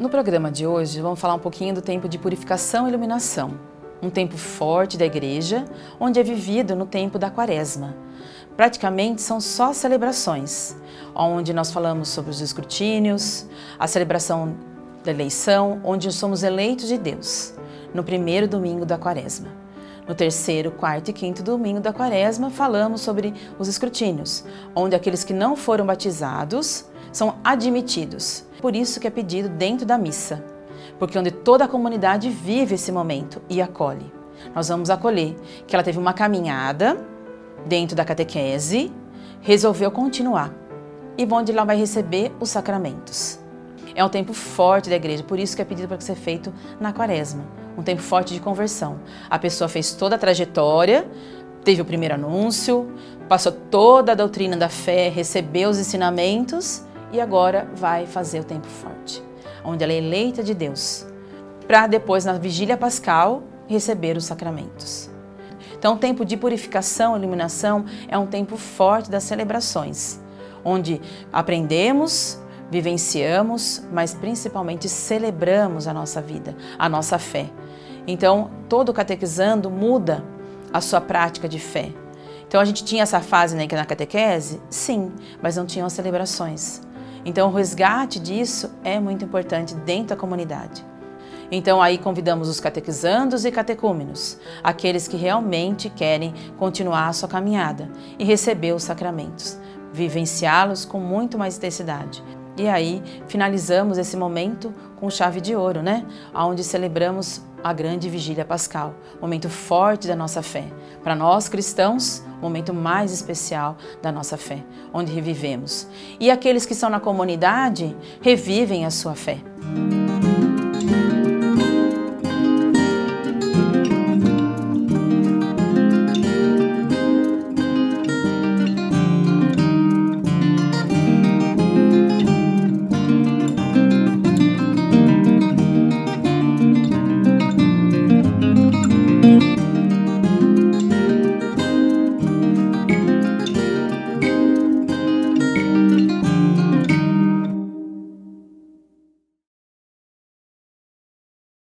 No programa de hoje, vamos falar um pouquinho do tempo de purificação e iluminação, um tempo forte da igreja, onde é vivido no tempo da quaresma. Praticamente são só celebrações, onde nós falamos sobre os escrutínios, a celebração da eleição, onde somos eleitos de Deus, no primeiro domingo da quaresma. No terceiro, quarto e quinto domingo da quaresma, falamos sobre os escrutínios, onde aqueles que não foram batizados são admitidos. Por isso que é pedido dentro da missa, porque onde toda a comunidade vive esse momento e acolhe. Nós vamos acolher que ela teve uma caminhada dentro da catequese, resolveu continuar e onde ela vai receber os sacramentos. É um tempo forte da igreja, por isso que é pedido para ser feito na quaresma. Um tempo forte de conversão. A pessoa fez toda a trajetória, teve o primeiro anúncio, passou toda a doutrina da fé, recebeu os ensinamentos e agora vai fazer o tempo forte, onde ela é eleita de Deus, para depois, na vigília pascal, receber os sacramentos. Então, o tempo de purificação e iluminação é um tempo forte das celebrações, onde aprendemos, vivenciamos, mas principalmente celebramos a nossa vida, a nossa fé. Então, todo catequizando muda a sua prática de fé. Então, a gente tinha essa fase na catequese? Sim, mas não tinham as celebrações. Então, o resgate disso é muito importante dentro da comunidade. Então, aí convidamos os catequizandos e catecúmenos, aqueles que realmente querem continuar a sua caminhada e receber os sacramentos, vivenciá-los com muito mais intensidade. E aí, finalizamos esse momento com chave de ouro, né? Onde celebramos a grande vigília pascal, momento forte da nossa fé. Para nós cristãos, o momento mais especial da nossa fé, onde revivemos. E aqueles que estão na comunidade, revivem a sua fé.